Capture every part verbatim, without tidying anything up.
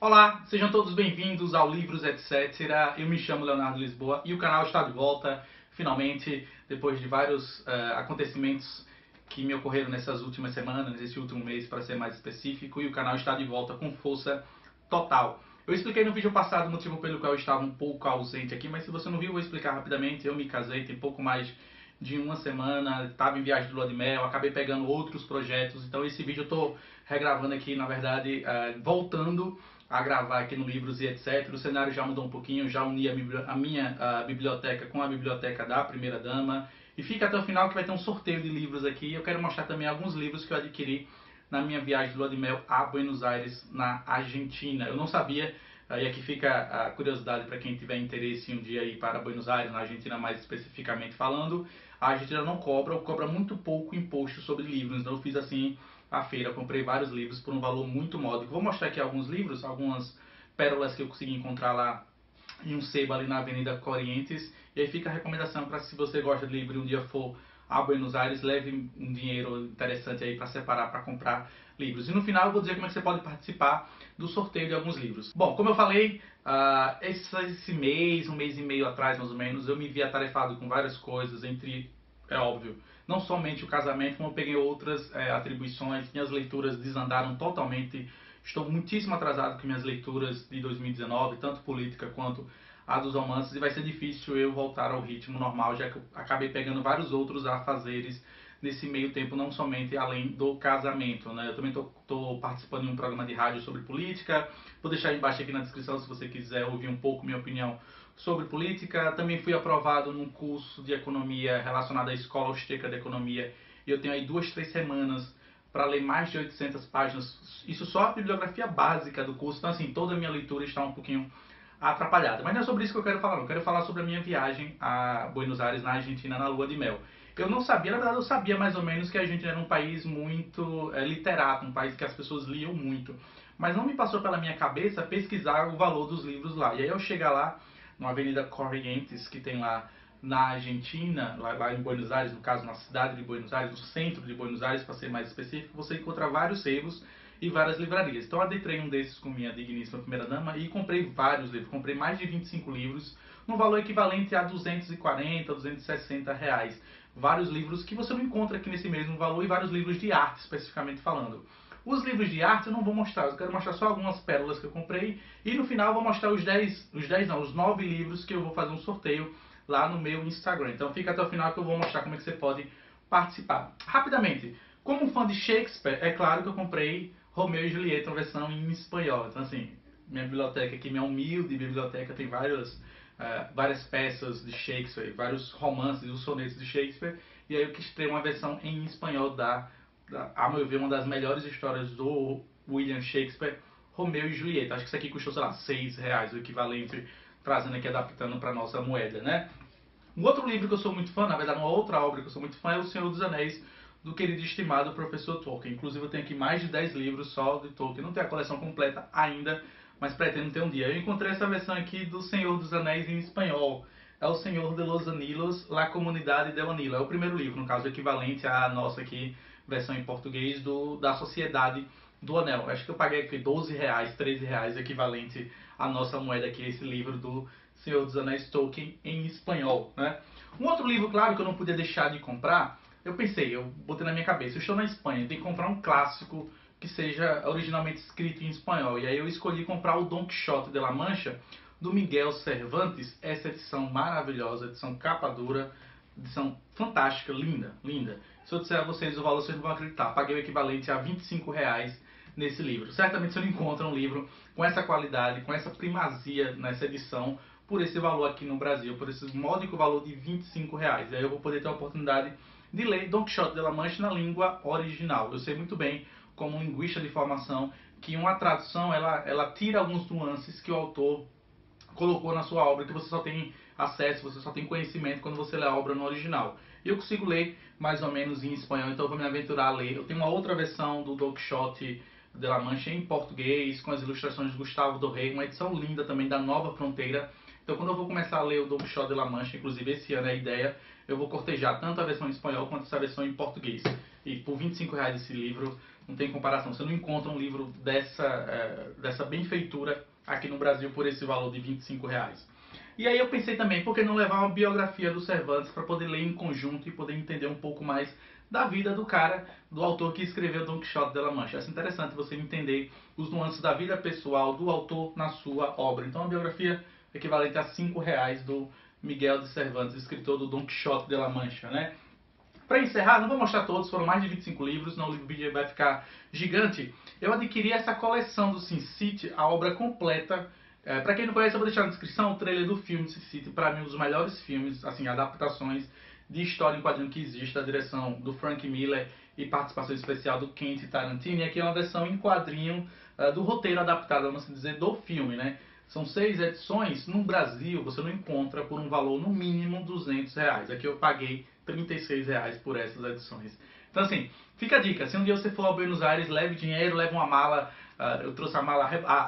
Olá, sejam todos bem-vindos ao Livros etcétera. Eu me chamo Leonardo Lisboa e o canal está de volta, finalmente, depois de vários uh, acontecimentos que me ocorreram nessas últimas semanas, nesse último mês, para ser mais específico, e o canal está de volta com força total. Eu expliquei no vídeo passado o motivo pelo qual eu estava um pouco ausente aqui, mas se você não viu, eu vou explicar rapidamente. Eu me casei tem pouco mais de uma semana, estava em viagem de lua de mel, acabei pegando outros projetos, então esse vídeo eu estou regravando aqui, na verdade, uh, voltando a gravar aqui no Livros e etcétera. O cenário já mudou um pouquinho, já uni a, a minha a biblioteca com a biblioteca da Primeira Dama. E fica até o final que vai ter um sorteio de livros aqui. Eu quero mostrar também alguns livros que eu adquiri na minha viagem de lua de mel a Buenos Aires, na Argentina. Eu não sabia, e aqui fica a curiosidade para quem tiver interesse em um dia ir para Buenos Aires, na Argentina mais especificamente falando. A Argentina não cobra, ou cobra muito pouco imposto sobre livros. Então eu fiz assim a feira, comprei vários livros por um valor muito módico. Vou mostrar aqui alguns livros, algumas pérolas que eu consegui encontrar lá em um sebo ali na Avenida Corrientes. E aí fica a recomendação para, se você gosta de livro e um dia for a Buenos Aires, leve um dinheiro interessante aí para separar para comprar livros. E no final eu vou dizer como é que você pode participar do sorteio de alguns livros. Bom, como eu falei, uh, esse, esse mês, um mês e meio atrás mais ou menos, eu me vi atarefado com várias coisas, entre, é óbvio, não somente o casamento, como eu peguei outras é, atribuições. Minhas leituras desandaram totalmente. Estou muitíssimo atrasado com minhas leituras de dois mil e dezenove, tanto política quanto a dos romances, e vai ser difícil eu voltar ao ritmo normal, já que eu acabei pegando vários outros afazeres nesse meio tempo, não somente além do casamento, né? Eu também estou participando de um programa de rádio sobre política. Vou deixar embaixo aqui na descrição se você quiser ouvir um pouco minha opinião sobre política. Também fui aprovado num curso de economia relacionado à Escola Austríaca de Economia, e eu tenho aí duas, três semanas para ler mais de oitocentas páginas. Isso só a bibliografia básica do curso, então assim, toda a minha leitura está um pouquinho atrapalhada. Mas não é sobre isso que eu quero falar, não. Eu quero falar sobre a minha viagem a Buenos Aires, na Argentina, na lua de mel. Eu não sabia, na verdade eu sabia mais ou menos que a Argentina era um país muito é, literato, um país que as pessoas liam muito. Mas não me passou pela minha cabeça pesquisar o valor dos livros lá. E aí eu chegar lá, na Avenida Corrientes, que tem lá na Argentina, lá, lá em Buenos Aires, no caso na cidade de Buenos Aires, no centro de Buenos Aires, para ser mais específico, você encontra vários sebos e várias livrarias. Então eu adentrei um desses com minha digníssima primeira dama e comprei vários livros. Comprei mais de vinte e cinco livros, num valor equivalente a duzentos e quarenta, duzentos e sessenta reais. Vários livros que você não encontra aqui nesse mesmo valor, e vários livros de arte, especificamente falando. Os livros de arte eu não vou mostrar, eu quero mostrar só algumas pérolas que eu comprei, e no final eu vou mostrar os dez, os dez não, os nove livros que eu vou fazer um sorteio lá no meu Instagram. Então fica até o final que eu vou mostrar como é que você pode participar. Rapidamente, como fã de Shakespeare, é claro que eu comprei Romeu e Julieta, uma versão em espanhol. Então assim, minha biblioteca aqui, minha humilde biblioteca, tem vários, uh, várias peças de Shakespeare, vários romances, os sonetos de Shakespeare, e aí eu quis ter uma versão em espanhol da, da, a meu ver, uma das melhores histórias do William Shakespeare, Romeu e Julieta. Acho que isso aqui custou, sei lá, seis reais, o equivalente, trazendo aqui, adaptando para nossa moeda, né? Um outro livro que eu sou muito fã, na verdade uma outra obra que eu sou muito fã, é O Senhor dos Anéis, do querido e estimado professor Tolkien. Inclusive eu tenho aqui mais de dez livros só de Tolkien. Não tenho a coleção completa ainda, mas pretendo ter um dia. Eu encontrei essa versão aqui do Senhor dos Anéis em espanhol. É O Senhor de los Anillos, La Comunidade del Anillo. É o primeiro livro, no caso, equivalente à nossa aqui, versão em português, do, da Sociedade do Anel. Acho que eu paguei aqui doze reais, treze reais, equivalente à nossa moeda aqui, esse livro do Senhor dos Anéis Tolkien em espanhol, né? Um outro livro, claro, que eu não podia deixar de comprar, eu pensei, eu botei na minha cabeça, eu estou na Espanha, eu tenho que comprar um clássico que seja originalmente escrito em espanhol. E aí eu escolhi comprar o Don Quixote de la Mancha, do Miguel Cervantes, essa edição maravilhosa, edição capa dura, edição fantástica, linda, linda. Se eu disser a vocês o valor, vocês não vão acreditar. Paguei o equivalente a vinte e cinco reais nesse livro. Certamente você não encontra um livro com essa qualidade, com essa primazia nessa edição, por esse valor aqui no Brasil, por esse módico valor de vinte e cinco reais. E aí eu vou poder ter a oportunidade de ler Don Quixote de la Mancha na língua original. Eu sei muito bem, como linguista de formação, que uma tradução ela, ela tira alguns nuances que o autor colocou na sua obra, que você só tem acesso, você só tem conhecimento quando você lê a obra no original. E eu consigo ler mais ou menos em espanhol, então eu vou me aventurar a ler. Eu tenho uma outra versão do Don Quixote de la Mancha em português, com as ilustrações de Gustavo Doré, uma edição linda também da Nova Fronteira. Então quando eu vou começar a ler o Don Quixote de La Mancha, inclusive esse ano é a ideia, eu vou cortejar tanto a versão em espanhol quanto essa versão em português. E por vinte e cinco reais esse livro, não tem comparação. Você não encontra um livro dessa, é, dessa benfeitura aqui no Brasil por esse valor de vinte e cinco reais. E aí eu pensei também, por que não levar uma biografia do Cervantes para poder ler em conjunto e poder entender um pouco mais da vida do cara, do autor que escreveu Don Quixote de La Mancha. Acho interessante você entender os nuances da vida pessoal do autor na sua obra. Então, uma biografia equivalente a cinco reais do Miguel de Cervantes, escritor do Don Quixote de La Mancha, né? Para encerrar, não vou mostrar todos, foram mais de vinte e cinco livros, senão o vídeo vai ficar gigante. Eu adquiri essa coleção do Sin City, a obra completa. É, para quem não conhece, eu vou deixar na descrição o trailer do filme Sin City, para mim um dos melhores filmes, assim, adaptações de história em quadrinho que existe, da direção do Frank Miller e participação especial do Quentin Tarantino. E aqui é uma versão em quadrinho uh, do roteiro adaptado, vamos dizer, do filme, né? São seis edições. No Brasil, você não encontra por um valor no mínimo duzentos reais. Aqui eu paguei trinta e seis reais por essas edições. Então assim, fica a dica. Se um dia você for a Buenos Aires, leve dinheiro, leve uma mala. Uh, eu trouxe a mala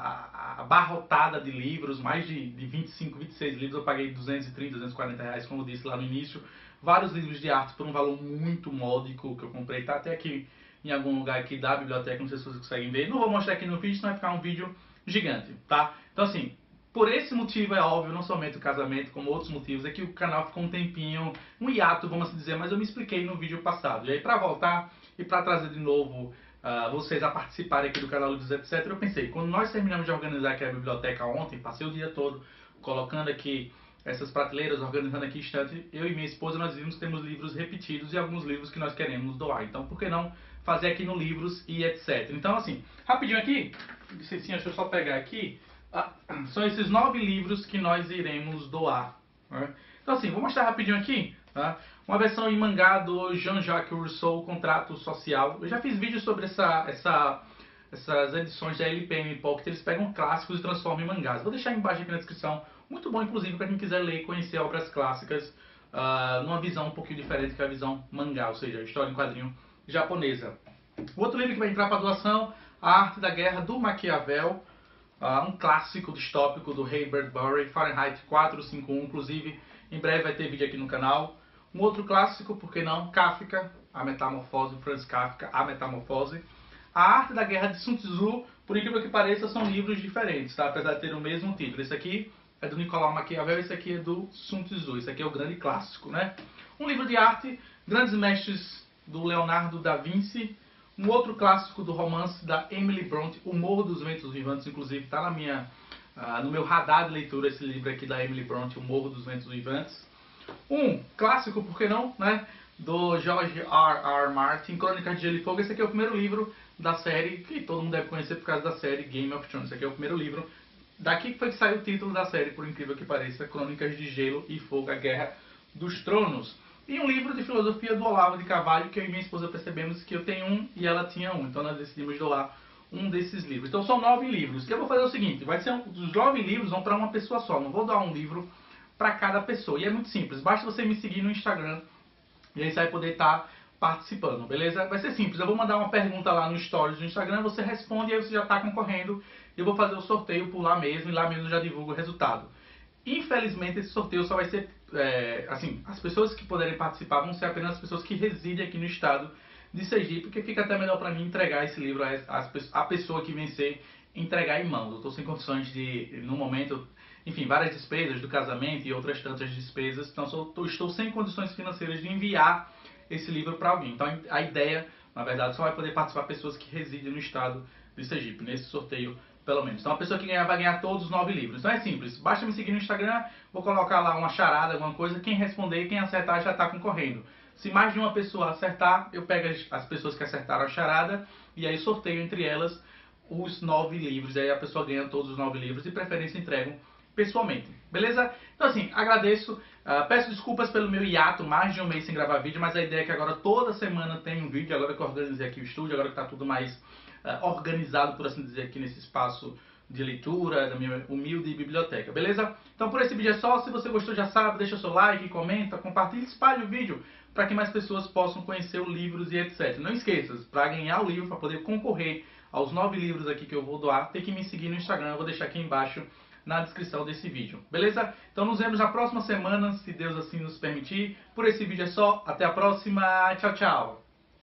abarrotada de livros, mais de, de vinte e cinco, vinte e seis livros. Eu paguei duzentos e trinta, duzentos e quarenta reais, como eu disse lá no início. Vários livros de arte por um valor muito módico que eu comprei. Tá até aqui em algum lugar aqui da biblioteca, não sei se vocês conseguem ver. Não vou mostrar aqui no vídeo, senão vai ficar um vídeo gigante, tá? Então assim, por esse motivo é óbvio, não somente o casamento, como outros motivos, é que o canal ficou um tempinho, um hiato, vamos dizer, mas eu me expliquei no vídeo passado. E aí pra voltar e pra trazer de novo uh, vocês a participarem aqui do canal Livros, etcétera, eu pensei, quando nós terminamos de organizar aqui a biblioteca ontem, passei o dia todo colocando aqui essas prateleiras, organizando aqui estante, eu e minha esposa, nós vimos que temos livros repetidos e alguns livros que nós queremos doar. Então, por que não fazer aqui no Livros e etcétera. Então, assim, rapidinho aqui, licencinha, deixa eu só pegar aqui, ah, são esses nove livros que nós iremos doar. Né? Então, assim, vou mostrar rapidinho aqui, tá? Uma versão em mangá do Jean-Jacques Rousseau, Contrato Social. Eu já fiz vídeo sobre essa... essa essas edições da L P M Pocket, eles pegam clássicos e transformam em mangás. Vou deixar embaixo aqui na descrição. Muito bom, inclusive, para quem quiser ler e conhecer obras clássicas uh, numa visão um pouquinho diferente que a visão mangá, ou seja, história em quadrinho japonesa. O outro livro que vai entrar para doação, A Arte da Guerra, do Maquiavel, uh, um clássico distópico do Ray Bradbury, Fahrenheit quatrocentos e cinquenta e um, inclusive, em breve vai ter vídeo aqui no canal. Um outro clássico, por que não, Kafka, A Metamorfose, Franz Kafka, A Metamorfose. A Arte da Guerra de Sun Tzu, por incrível que pareça, são livros diferentes, tá? Apesar de ter o mesmo título. Esse aqui é do Nicolau Maquiavel, esse aqui é do Sun Tzu. Esse aqui é o grande clássico, né? Um livro de arte, Grandes Mestres, do Leonardo da Vinci. Um outro clássico do romance da Emily Brontë, O Morro dos Ventos Vivantes, inclusive está na minha, uh, no meu radar de leitura esse livro aqui da Emily Brontë, O Morro dos Ventos Vivantes. Um clássico, por que não, né? Do George R R. Martin, Crônicas de Gelo e Fogo. Esse aqui é o primeiro livro da série, que todo mundo deve conhecer por causa da série Game of Thrones. Esse aqui é o primeiro livro. Daqui que foi que saiu o título da série, por incrível que pareça, Crônicas de Gelo e Fogo, A Guerra dos Tronos. E um livro de filosofia do Olavo de Carvalho, que eu e minha esposa percebemos que eu tenho um e ela tinha um. Então nós decidimos doar um desses livros. Então são nove livros. E eu vou fazer o seguinte, vai ser um, os nove livros vão para uma pessoa só. Não vou doar um livro para cada pessoa. E é muito simples. Basta você me seguir no Instagram e aí você vai poder estar participando, beleza? Vai ser simples, eu vou mandar uma pergunta lá no Stories do Instagram, você responde e aí você já está concorrendo. Eu vou fazer o sorteio por lá mesmo e lá mesmo eu já divulgo o resultado. Infelizmente esse sorteio só vai ser, é, assim, as pessoas que puderem participar vão ser apenas as pessoas que residem aqui no estado de Sergipe, porque fica até melhor para mim entregar esse livro a, a, a pessoa que vencer, entregar em mãos. Eu estou sem condições de, no momento, enfim, várias despesas do casamento e outras tantas despesas, então só tô, estou sem condições financeiras de enviar esse livro para alguém. Então a ideia, na verdade, só vai poder participar pessoas que residem no estado de Sergipe, nesse sorteio pelo menos. Então a pessoa que ganhar vai ganhar todos os nove livros. Então é simples, basta me seguir no Instagram, vou colocar lá uma charada, alguma coisa, quem responder, quem acertar já está concorrendo. Se mais de uma pessoa acertar, eu pego as, as pessoas que acertaram a charada e aí sorteio entre elas os nove livros. E aí a pessoa ganha todos os nove livros e preferência entregam pessoalmente, beleza? Então assim, agradeço, uh, peço desculpas pelo meu hiato, mais de um mês sem gravar vídeo, mas a ideia é que agora toda semana tem um vídeo, agora que eu organizei aqui o estúdio, agora que está tudo mais uh, organizado, por assim dizer, aqui nesse espaço de leitura, da minha humilde biblioteca, beleza? Então por esse vídeo é só, se você gostou já sabe, deixa seu like, comenta, compartilha, espalhe o vídeo para que mais pessoas possam conhecer os livros e etcétera. Não esqueça, para ganhar o livro, para poder concorrer aos nove livros aqui que eu vou doar, tem que me seguir no Instagram, eu vou deixar aqui embaixo na descrição desse vídeo, beleza? Então nos vemos na próxima semana, se Deus assim nos permitir. Por esse vídeo é só, até a próxima, tchau, tchau!